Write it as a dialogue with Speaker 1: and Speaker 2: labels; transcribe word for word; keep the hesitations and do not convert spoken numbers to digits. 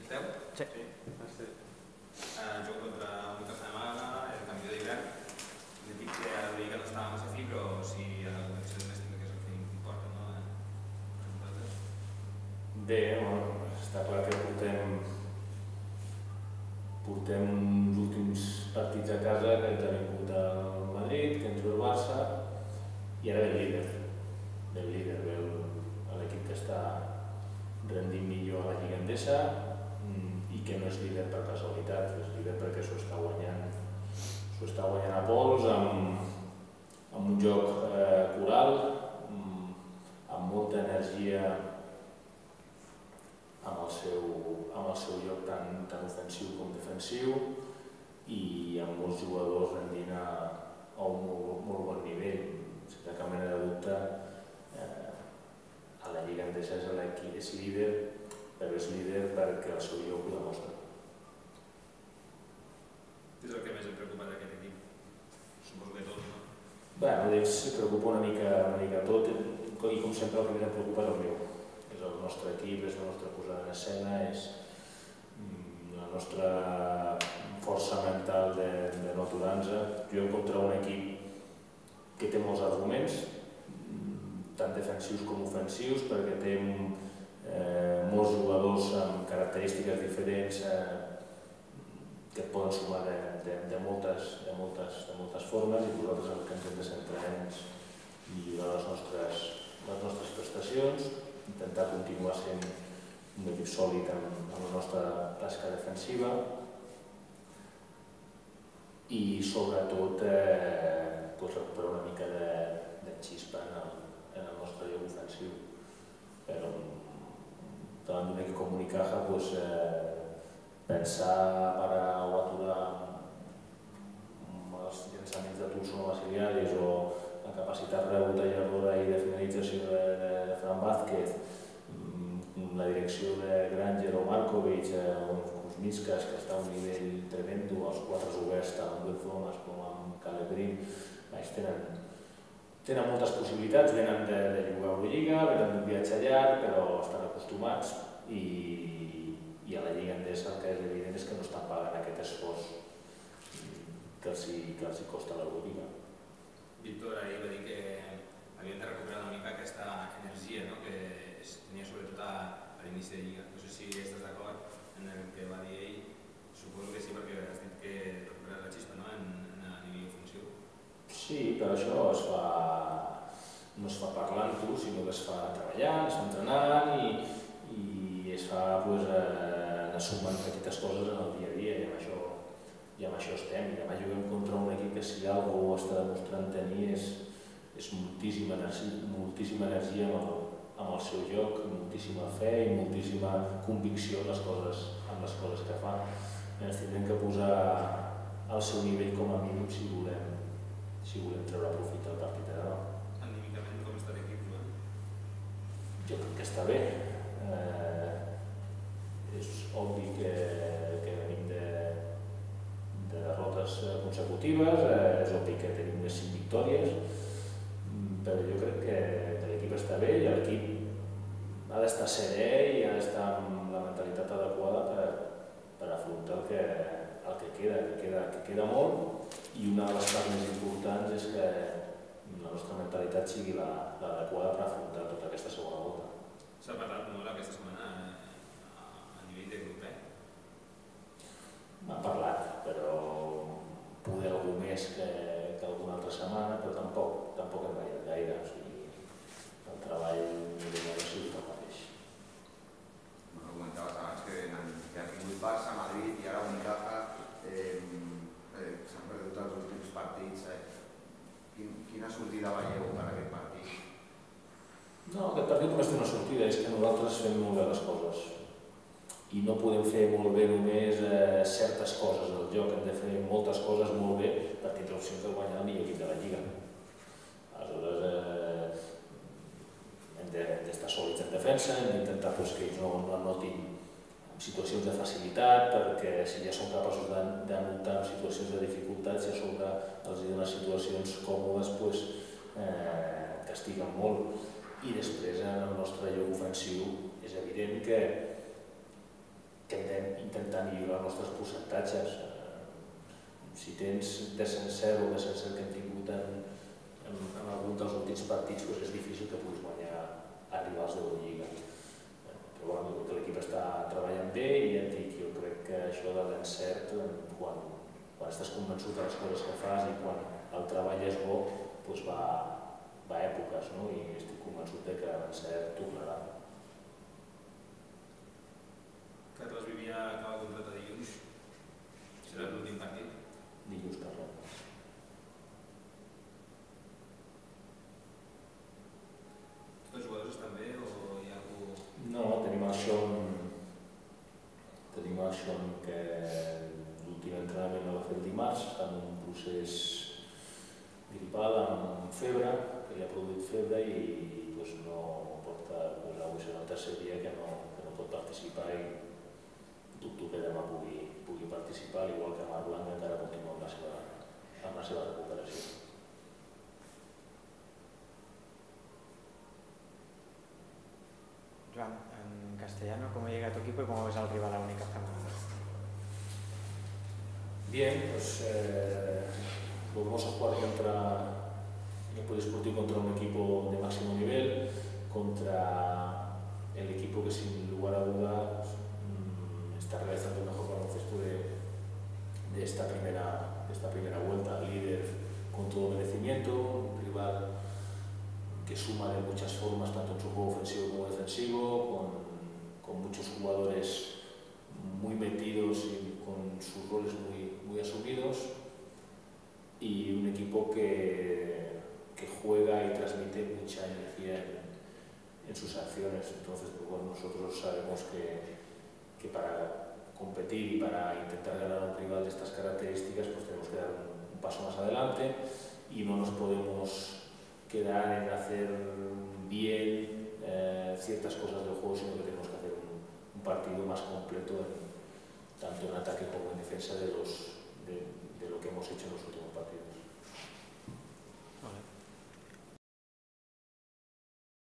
Speaker 1: Escolteu?
Speaker 2: Sí.
Speaker 1: Jugo contra un cap de Màlaga, el campió d'hivern. Un equip que ara vull dir que no estava massa fi, però sí a la competició domèstica, que és el que importa, no? Per nosaltres.
Speaker 3: Bé, està clar que portem portem uns últims partits a casa que ens ha vingut al Madrid, que ens ve el Barça i ara ve el líder. Ve el líder, ve l'equip que està rendint millor a la Lliga Endesa i que no és líder per casualitat, és líder perquè s'ho està guanyant s'ho està guanyant a pols amb, amb un joc eh, coral, amb molta energia amb el seu, amb el seu joc tan, tan ofensiu com defensiu i amb molts jugadors rendint a, a un molt, molt bon nivell. Sense cap mena de dubte, eh, a la Lliga Endesa és l'equip és líder, però és líder perquè el seu joc ho demostra.
Speaker 1: Què és el que més et preocupa d'aquest equip? Suposo que tot, no?
Speaker 3: Bé, d'ells em preocupa una mica, una mica tot i com sempre el que més em preocupa és el meu. És el nostre equip, és la nostra posada en escena, és la nostra força mental de, de no aturar-nos. Juguem contra un equip que té molts arguments, tant defensius com ofensius, perquè té eh, molts jugadors amb característiques diferents eh, que et poden sumar de, de, de, moltes, de, moltes, de moltes formes i nosaltres el que ens hem de centrar és millorar les nostres, les nostres prestacions, intentar continuar sent un equip sòlid en, en la nostra tasca defensiva i sobretot eh, pues recuperar una mica de, de xispa en el, en el nostre joc ofensiu. Però davant d'un equip com Unicaja pues, eh, pensar parar o aturar els llançaments de Tulson o Basiliaris o la capacitat rebotelladora i de finalització de, de Fran Vázquez, la direcció de Granger o Markovic o Kuzmitskas, que està a un nivell tremendo, els quatre oberts tant amb Will Thomas com amb Caleb Green, tenen, tenen moltes possibilitats, venen de, de jugar a Eurolliga, venen d'un viatge llarg, però estan acostumats i, i a la Lliga Endesa el que és evident és que no estan pagant aquest esforç que els, que els costa l'Eurolliga.
Speaker 1: Víctor ahir va dir que havien de recuperar una mica aquesta energia, no? Que tenia sobretot a, a l'inici de Lliga. No sé si estàs d'acord en el que va dir ell. Suposo que sí, perquè has dit que recuperar la xispa, no? en, en a nivell ofensiu.
Speaker 3: Sí, però això es fa, no es fa parlant-ho, sinó que es fa treballant, es fa entrenant i, i es fa pues, eh, sumant petites coses en el dia a dia i amb això, i amb això estem. I demà juguem contra un equip que si algú ho està demostrant tenir és, és moltíssima energia, moltíssima energia amb el, amb el seu joc, moltíssima fe i moltíssima convicció en les coses, en les coses que fa. Ens tindrem que posar al seu nivell com a mínim si volem, si volem treure profit del partit de demà.
Speaker 1: Anímicament, com està l'equip, Joan?
Speaker 3: Jo crec que està bé. Eh, és obvi que, que venim de, de derrotes consecutives, eh, és obvi que tenim més cinc victòries, però jo crec que, que l'equip està bé i l'equip ha d'estar serè i ha d'estar amb la mentalitat adequada per, per afrontar el que, el que queda, que queda, que queda molt, i una de les parts més importants és que la nostra mentalitat sigui l'adequada per afrontar tota aquesta segona volta.
Speaker 1: S'ha parlat molt aquesta setmana a nivell de grup, eh?
Speaker 3: M'ha parlat, però poder algú més que, que alguna altra setmana, però tampoc, tampoc hem variat gaire. O sigui, el treball de la ciutat el mateix.
Speaker 4: Bueno, comentaves abans que, que ha tingut Barça, Madrid i ara Unicaja eh, eh, s'han perdut els últims partits. Eh. Quin, quina sortida veieu per aquest partit?
Speaker 3: No, aquest partit només té una sortida, és que nosaltres fem molt bé les coses. I no podem fer molt bé només eh, certes coses del joc, hem de fer moltes coses molt bé per tindre opcions de guanyar el millor equip de la Lliga. Aleshores, eh, hem d'estar sòlids en defensa, hem d'intentar pues, que ells no, no anotin en situacions de facilitat, perquè si ja som capaços d'anotar en situacions de dificultat, si a sobre els donen situacions còmodes, pues, eh, castiguen molt. I després, en el nostre joc ofensiu, és evident que que hem intentar millorar els nostres percentatges. Si tens descens zero o descens zero que hem tingut en, en, en algun dels últims partits, doncs és difícil que puguis guanyar a rivals d'Eurolliga. Però bueno, crec que l'equip està treballant bé i ja et dic, jo crec que això de l'encert, quan, quan estàs convençut de les coses que fas i quan el treball és bo, doncs va, va a èpoques, no? I estic convençut de que l'encert tornarà.
Speaker 1: Carles Vivià acaba contracte dilluns. Serà l'últim partit?
Speaker 3: Dilluns parlem.
Speaker 1: Tots els jugadors estan bé o hi ha algú...
Speaker 3: No, tenim el Sean, tenim el Sean que l'últim entrenament no va fer el dimarts, està en un procés gripal amb febre, que li ha produït febre i pues, no porta, pues, avui serà el tercer dia que no, que no pot participar i dubto que demà pugui, pugui participar, igual que Marc Blanc encara continua amb la seva, amb la seva recuperació.
Speaker 2: Joan, en castellano, ¿cómo llega tu equipo y cómo ves al rival a única semana?
Speaker 3: Bien, pues eh, volvemos a jugar contra el Polideportivo, contra un equipo de máximo nivel, contra el equipo que sin lugar a dudas está realizando el mejor baloncesto de, de, esta primera, de esta primera vuelta, líder con todo merecimiento, un rival que suma de muchas formas, tanto en su juego ofensivo como defensivo, con, con muchos jugadores muy metidos y con sus roles muy, muy asumidos, y un equipo que, que juega y transmite mucha energía en, en sus acciones. Entonces, pues, bueno, nosotros sabemos que que para competir y para intentar ganar a un rival de estas características pues tenemos que dar un, un paso más adelante y no nos podemos quedar en hacer bien eh, ciertas cosas del juego, sino que tenemos que hacer un, un partido más completo en, tanto en ataque como en defensa de, los, de, de lo que hemos hecho en los últimos partidos.